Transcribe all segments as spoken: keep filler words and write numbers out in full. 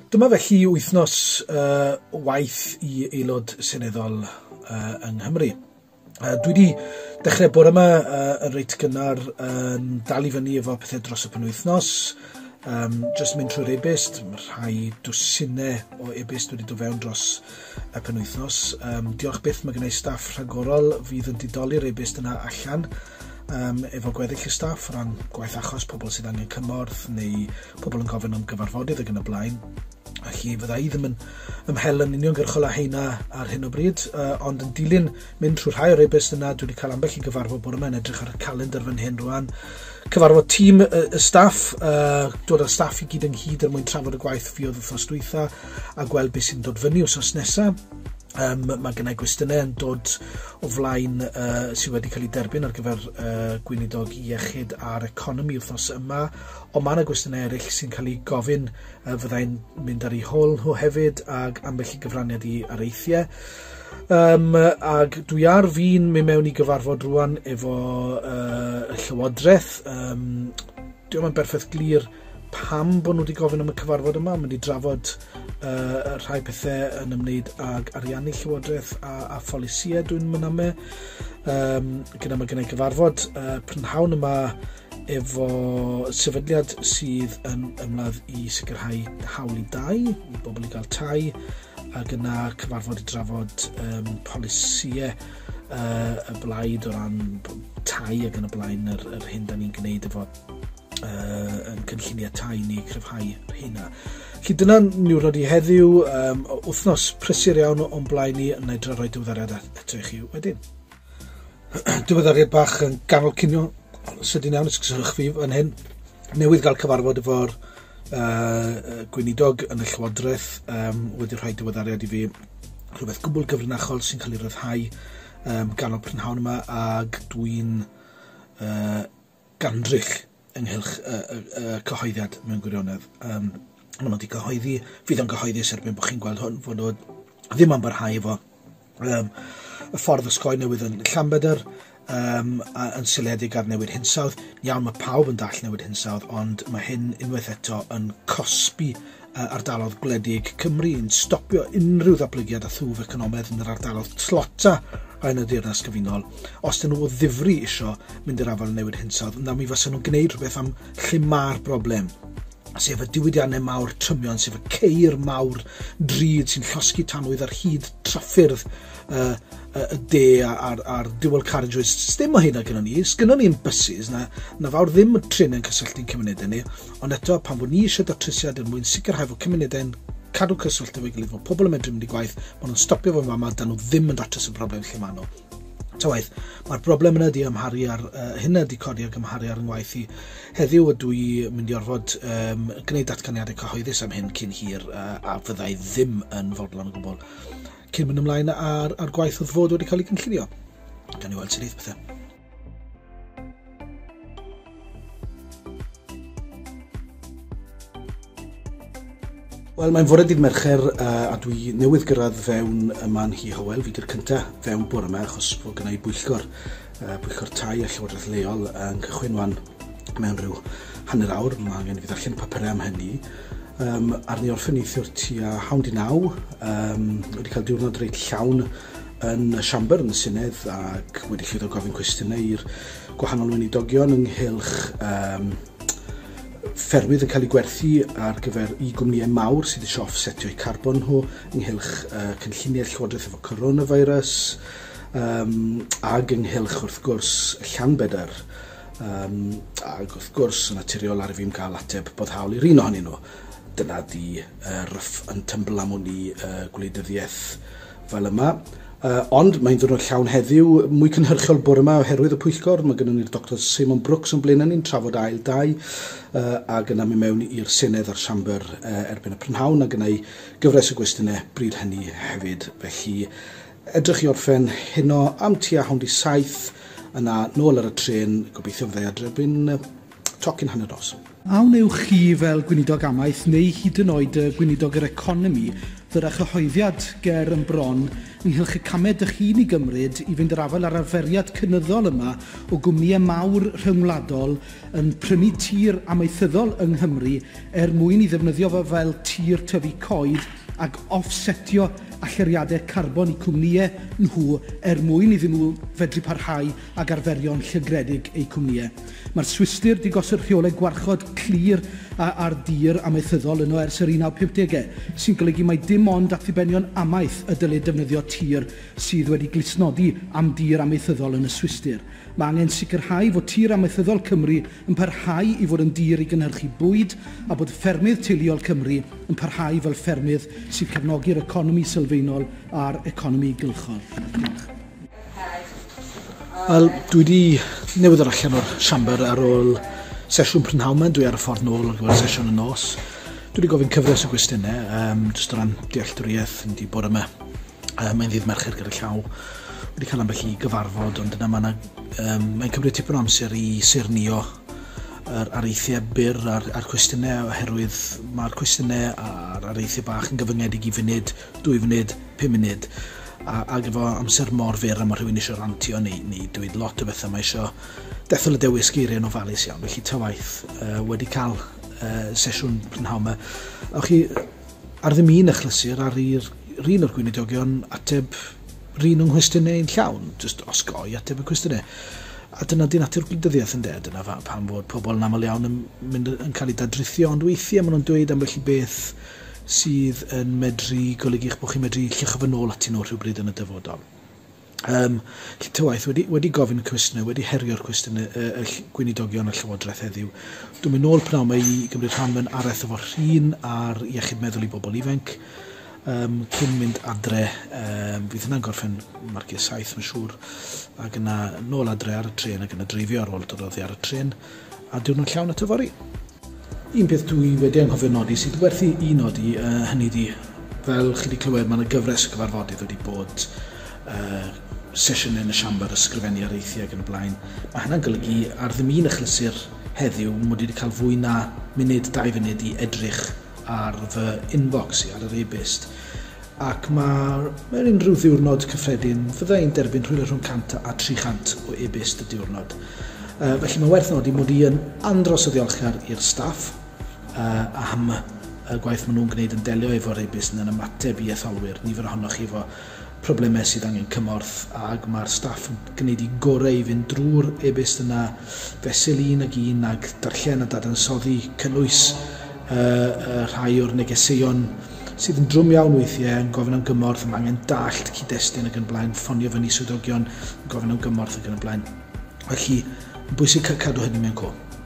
Dyma felly wythnos uh, waith i aelod seneddol uh, yng Nghymru. Uh, dwi wedi dechrau bore yma uh, yn reit gynnar yn uh, dal i fyny efo pethau dros y penwythnos. Um, just mynd trwy'r e-byst, mae rhai dwsinau o e-byst wedi dod fewn dros y penwythnos. Um, diolch byth, mae gennau staff rhagorol fydd yn didoli'r e-byst yna allan um, efo gweddill y staff, ran gwaith achos pobl sydd angen cymorth neu pobl yn gofyn am gyfarfodydd ac yn y blaen. Felly fydda i ddim yn ymhel yn uniongyrchol â heina ar hyn o bryd, uh, ond yn dilyn mynd trwy'r rhai o'r e-byst yna, dwi wedi cael ambell i gyfarfod bore yma yn edrych ar y calendar fan hyn rwan. Cyfarfod tîm y, y staff, uh, dod â'r staff i gyd ynghyd er mwyn trafod y gwaith fi oedd wythnos dwytha a gweld beth sy'n dod fyny wsos nesaf. Um, mae gennau gwestiynau yn dod o flaen uh, sydd wedi cael ei derbyn ar gyfer uh, gweinidog iechyd a'r economi wythnos yma, ond mae yna gwestiynau eraill sy'n cael ei gofyn uh, fyddai'n mynd ar ei hôl nhw hefyd ag ambell i gyfraniad i areithiau. Um, ag dwi ar fi'n mynd mewn i gyfarfod rwan efo uh, y Llywodraeth. Um, Dwi'n meddwl berffaith glir pam bod nhw wedi gofyn am y cyfarfod yma. Mae wedi drafod uh, rhai pethau yn ymwneud ag ariannu Llywodraeth a, a pholisiau dwi'n mynd am e. Um, gyda mae gennau gyfarfod uh, prynhawn yma efo sefydliad sydd yn ymladd i sicrhau hawl i dai, i bobl i gael tai, ac yna cyfarfod i drafod um, polisiau uh, y blaid o ran tai ac yn y blaen yr, yr hyn da ni'n gwneud efo Uh, yn cynlluniau tai ni cryfhau hynna. Felly dyna ni'n rhoi i heddiw, um, wythnos prysur iawn o'n blaen ni yn edrych rhoi diweddariad eto i chi wedyn. Diweddariad bach yn ganol cinio, sydyn iawn ysgyswch fi yn hyn. Newydd gael cyfarfod efo'r uh, gweinidog yn y Llywodraeth, um, wedi rhoi diweddariad i fi rhywbeth gwbl gyfrinachol sy'n cael ei ryddhau um, ganol prynhawn yma, ag dwi'n uh, gandrych ynghylch y uh, uh, uh, cyhoeddiad mewn gwirionedd. Um, Maen nhw wedi cyhoeddi, fydd o'n cyhoeddi erbyn bod chi'n gweld hwn, fod nhw ddim yn barhau efo um, y ffordd ysgoi newydd yn Llanbedr, um, a, yn seiliedig ar newid hinsawdd. Iawn, mae pawb yn dall newid hinsawdd, ond mae hyn unwaith eto yn cosbi uh, ardalodd gwledig Cymru, yn stopio unrhyw ddatblygiad a thwf economaidd yn yr ardalodd tlota yn y deyrnas gyfunol. Os dyn nhw o ddifri isio mynd i'r afel newid hinsawdd, yna mi fysa nhw'n gwneud rhywbeth am lle mae'r broblem. Sef y diwydiannau mawr trymion, sef y ceir mawr drud sy'n llosgi tanwydd ar hyd traffyrdd uh, uh, y de a'r, ar dual carriageways. Dim o hynna gyda ni, gyda ni'n buses, na, na fawr ddim y trenau'n cysylltu'n cymunedau ni, ond eto pan bod ni eisiau datrysiad yn mwyn sicrhau fod cymunedau'n cadw cyswllt efo'i gilydd, fod pobl yn medru mynd i gwaith, maen nhw'n stopio fo yma, dan nhw ddim yn datrys y broblem lle maen nhw. Tawaith, mae'r broblem yna di amharu ar, uh, hynna di codi ag amharu ar yng ngwaith i. Heddiw ydw i mynd i orfod um, gwneud datganiadau cyhoeddus am hyn cyn hir, uh, a fyddai ddim yn fodlon o gwbl. Cyn mynd ymlaen ar, ar gwaith wrth fod wedi cael ei gynllunio. Gan i weld sy'n eith bethau. Wel, mae'n fore dydd Mercher uh, a dwi newydd gyrraedd fewn yma yn Hi Hywel. Fi di'r cyntaf fewn bore yma achos bod gennau bwyllgor, uh, bwyllgor tai a Llywodraeth leol yn cychwyn wan mewn rhyw hanner awr. Mae angen i fi ddarllen papurau am hynny. Um, arni orffen neithiwr tua hawn di naw. Um, wedi cael diwrnod reit llawn yn y siambr yn y Senedd ac wedi llwyddo gofyn cwestiynau i'r gwahanol weinidogion ynghylch um, ffermydd yn cael ei gwerthu ar gyfer i gwmnïau mawr sydd eisiau offsetio'u carbon nhw ynghylch uh, cynlluniau Llywodraeth efo coronavirus um, ag ynghylch wrth gwrs Llanbedr um, ag wrth gwrs yn naturiol ar y fi'n cael ateb boddhaol i'r un ohonyn nhw. Dyna di uh, ryff yn tymbl am hwn i uh, gwleidyddiaeth fel yma. Uh, ond mae'n ddwrnod llawn heddiw, mwy cynhyrchiol bore yma oherwydd y pwyllgor. Mae gennym ni'r Doctor Simon Brooks yn blaen ni'n trafod ail dau uh, ac yna mi mewn i'r Senedd a'r siambr uh, erbyn y prynhawn ac yna i gyfres y gwestiynau bryd hynny hefyd. Felly edrych i orffen hynno am tua hawn di saith yna nôl ar y tren, gobeithio fyddai adrebyn uh, tocyn hanner nos. Awn ewch chi fel gweinidog amaeth neu hyd yn oed gweinidog yr economi Fydda chyhoeddiad ger yn bron ynghylch y camau dych chi'n ei gymryd i fynd yr afel ar arferiad cynyddol yma o gwmnïau mawr rhyngwladol yn prynu tir amaethyddol yng Nghymru er mwyn i ddefnyddio fo fel tir tyfu coed ac offsetio allyriadau carbon i cwmnïau nhw er mwyn iddyn nhw fedru parhau ag arferion llygredig eu cwmnïau. Mae'r Swistir di gosod rheolau gwarchod clir ar dir amaethyddol yno ers yr un naw pumdegau, sy'n golygu mai dim ond athibenion amaeth y dylid defnyddio tir sydd wedi glisnodi am dir amaethyddol yn y Swistir. Mae angen sicrhau fod tir amaethyddol Cymru yn parhau i fod yn dir i gynhyrchu bwyd a bod ffermydd teuluol Cymru yn parhau fel ffermydd sy'n cefnogi'r economi sylfaenol a'r economi gylchol. Wel, dwi wedi newid ar allan o'r siambr ar ôl sesiwn prynhawn dwi ar y ffordd nôl ar gyfer sesiwn y nos. Dwi wedi gofyn cyfres o gwestiynau, um, jyst o ran dealltwriaeth, yn di bod yma. Um, Mae'n ddydd Mercher gyda llaw. Wedi cael ambell i gyfarfod, ond yna mae'n um, mae cymryd tipyn o amser i sirnio ar areithiau byr ar, ar cwestiynau, oherwydd mae'r cwestiynau ar areithiau bach yn gyfyngedig i funud, dwy funud, pum munud. A, ac efo amser mor fyr a mae rhywun eisiau rantio neu, neu dweud lot o bethau, mae eisiau dethol y dewis geiriau'n ofalus iawn. Felly ta waith uh, wedi cael uh, sesiwn prynhawn yma. O'ch chi ar ddim un achlysur ar un o'r gweinidogion ateb rhan o'n nghwestiynau yn llawn, just osgoi ateb y cwestiynau. A dyna di natur gwleidyddiaeth yn de, dyna pan fod pobl yn aml iawn yn, mynd, yn cael ei dadrithio, ond weithiau maen nhw'n dweud ambell i beth sydd yn medru golygu eich bod chi'n medru llucho fy nôl atyn nhw rhywbryd yn y dyfodol. Um, Tywaith, wedi, wedi gofyn y cwestiynau, wedi herio'r cwestiynau y, y gweinidogion y Llywodraeth heddiw. Dwi'n mynd nôl pnawn mae i gymryd rhan mewn araith efo rhin ar iechyd meddwl i bobl ifanc. Um, cyn mynd adre, um, fydd yna'n gorffen marciau saith, mae'n siŵr, ac yna nôl adre ar y tren ac yna dreifio ar ôl dod oddi ar y tren, a diwrnod llawn at yfori. Un peth dwi wedi anghofio nodi sydd werth i nodi, uh, hynny di, fel chi wedi clywed, mae yna gyfres y gyfarfodydd wedi bod uh, sesiwn yn y siambr, ysgrifennu areithiau ac yn y blaen. Mae hynna'n golygu ar ddim un achlysur heddiw, mod i wedi cael fwy na munud, dau funud i edrych ar fy inbox i, ar yr e-byst. Ac mae mewn unrhyw ddiwrnod cyffredin, fydda i'n derbyn rhywle rhwng cant a tri chant o e-byst y diwrnod. Uh, felly mae werth nodi mod i yn andros o ddiolchgar i'r staff uh, am y gwaith maen nhw'n gwneud yn delio efo'r e-byst yn ymateb i etholwyr, nifer ohonoch chi efo problemau sydd angen cymorth, ac mae'r staff yn gwneud i gorau i fynd drwy'r e-byst yna fesul un ag un ag darllen a dadansoddi cynnwys uh, uh, rhai o'r negeseuon sydd yn drwm iawn weithiau yn gofyn am gymorth, mae angen dallt cyd-destun ac yn blaen, ffonio fyny swyddogion, yn gofyn am gymorth ac yn y blaen. Felly, yn bwysig cadw hynny mewn co.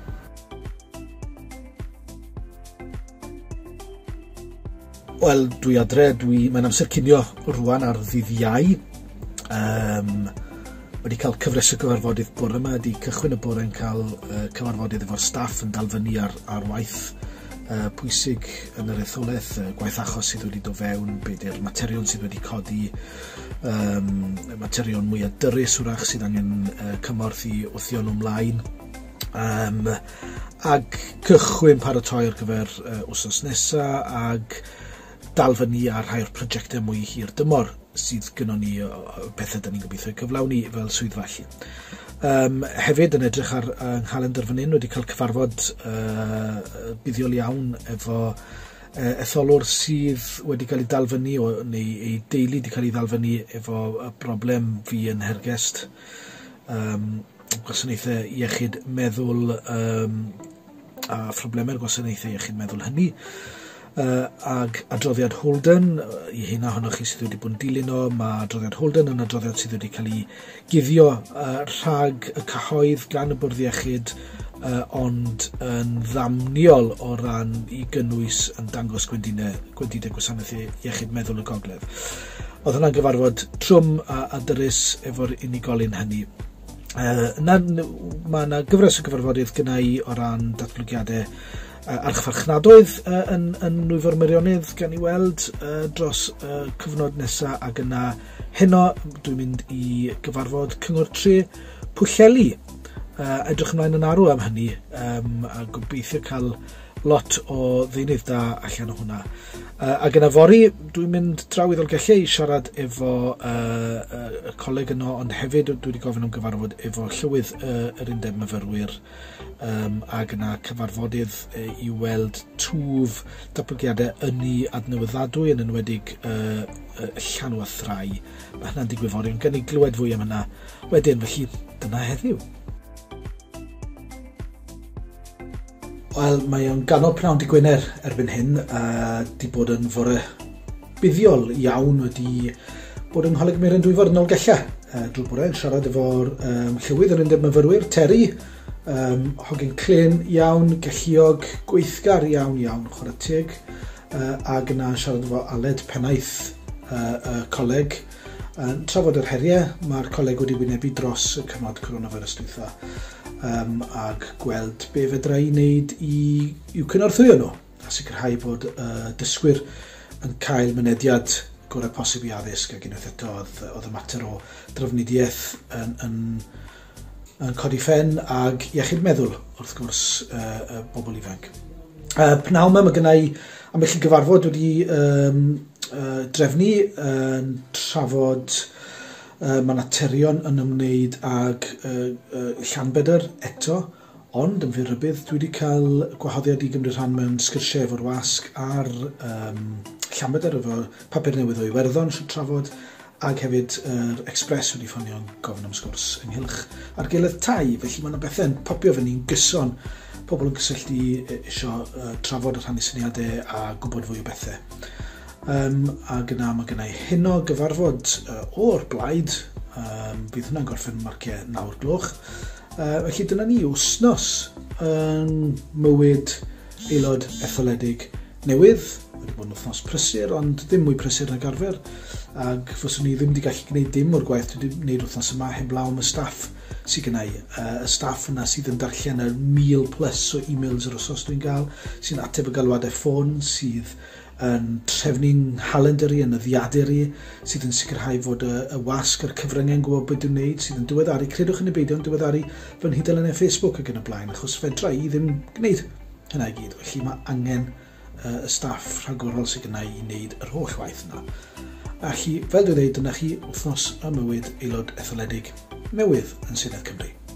Wel, dwi adre, dwi, mae'n amser cinio rwan ar ddydd Iau. Um, wedi cael cyfres y gyfarfodydd bore yma, wedi cychwyn y bore yn cael uh, cyfarfodydd efo'r staff yn dal fyny ar, ar waith uh, pwysig yn yr etholaeth, uh, gwaith achos sydd wedi dod fewn, beth yw'r materion sydd wedi codi, um, materion mwy adyrus wrach sydd angen uh, cymorth i wthio nhw ymlaen. Um, ag cychwyn paratoi ar gyfer uh, wsos nesaf ag dal fyny ar rhai o'r prosiectau mwy hir dymor sydd gynnon ni uh, pethau dyn ni'n gobeithio cyflawni fel swyddfa chi. Um, hefyd yn edrych ar uh, nghalendr fan hyn, wedi cael cyfarfod uh, buddiol iawn efo uh, etholwr sydd wedi cael ei dal fyny, o, neu ei deulu wedi cael ei dal fyny efo y broblem fi yn Hergest. Um, gwasanaethau iechyd meddwl um, a phroblemau'r gwasanaethau iechyd meddwl hynny. Uh, ag adroddiad Holden, uh, i hynna ohonoch chi sydd wedi bod yn dilyn o, mae adroddiad Holden yn adroddiad sydd wedi cael ei guddio uh, rhag y cyhoedd gan y bwrdd iechyd, uh, ond yn ddamniol o ran i gynnwys yn dangos gwendidau, gwendidau gwasanaethau iechyd meddwl y gogledd. Oedd hwnna'n gyfarfod trwm a adyrus efo'r unigolyn hynny. Uh, na, mae yna gyfres o gyfarfodydd gyda i o ran datblygiadau uh, archfarchnadoedd uh, yn, yn nwyfo'r Meirionnydd gan i weld uh, dros uh, cyfnod nesaf, ac yna heno dwi'n mynd i gyfarfod Cyngor Tre Pwllheli. Uh, edrych ymlaen yn arw am hynny, um, a gobeithio cael lot o ddeunydd da allan o hwnna. Uh, ac yn afori, dwi'n mynd draw i Ddolgellau i siarad efo uh, uh, y coleg yno, ond hefyd dwi wedi gofyn am gyfarfod efo llywydd uh, yr undeb myfyrwyr um, ac yna cyfarfodydd uh, i weld twf datblygiadau ynni adnewyddadwy yn enwedig uh, uh, llanw a thrai. Mae hynna'n digwydd fory, ond gen i glywed fwy am hynna wedyn, felly dyna heddiw. Wel, mae o'n ganol pnawn di Gwener erbyn hyn, a di bod yn fore buddiol iawn wedi bod yng Ngholeg Meirin Dwyfor yn Ddolgellau. Uh, drwy'r bore yn siarad efo'r um, llywydd yr undeb myfyrwyr, Terry, um, hogyn clyn iawn, gelluog, gweithgar iawn iawn, chwarae teg, uh, ac yna siarad efo Aelod pennaeth uh, y coleg. Uh, trafod yr heriau, mae'r coleg wedi wynebu dros y cyfnod coronavirus dwytha. Um, ac gweld be fedra i wneud i, i'w cynorthwyo nhw a sicrhau bod uh, dysgwyr yn cael mynediad gorau posib i addysg ac unwaith eto oedd, oedd y mater o drafnidiaeth yn, yn, yn codi ffen ag iechyd meddwl wrth gwrs uh, uh, bobl ifanc. Uh, pnawn yma mae gennau ambell i gyfarfod wedi um, uh, drefnu yn uh, trafod Uh, mae materion yn ymwneud ag uh, uh, Llanbedr eto, ond yn fyrybydd dwi wedi cael gwahoddiad i gymryd rhan mewn sgyrsiau efo'r wasg ar um, Llanbedr efo papur newydd o Iwerddon sy'n trafod ac hefyd yr uh, Express wedi ffonio'n gofyn am sgwrs ynghylch ar gilydd tai, felly mae yna bethau'n popio fyny'n gyson pobl yn gysylltu eisiau uh, trafod y rhannu syniadau a gwybod fwy o bethau. Um, ac yna mae gennau hynno gyfarfod uh, o'r blaid, um, bydd hwnna'n gorffen marciau nawr gloch. Uh, felly dyna ni Wythnos yn mywyd aelod etholedig newydd. Wedi bod yn wythnos prysur, ond ddim mwy prysur nag arfer. Ac fyswn ni ddim wedi gallu gwneud dim o'r gwaith dwi wedi gwneud wythnos yma heblaw am y staff sydd gennau. Uh, y staff yna sydd yn darllen y mil plus o e-mails yr wsos dwi'n gael, sy'n ateb y galwadau ffôn, sydd yn trefnu'n halenderi, yn yddiaderi, sydd yn sicrhau fod y, y wasg a'r cyfryngau'n gwybod beth dwi'n gwneud, sydd yn diweddaru, credwch yn y beidio, yn diweddaru fy nhudalennau Facebook ac yn y blaen, achos fedra i ddim gwneud hynna i gyd. Felly mae angen uh, y staff rhagorol sydd gennau i wneud yr holl waith yna. A chi, fel dwi'n dweud, dyna chi wythnos y mywyd aelod etholedig newydd yn Senedd Cymru.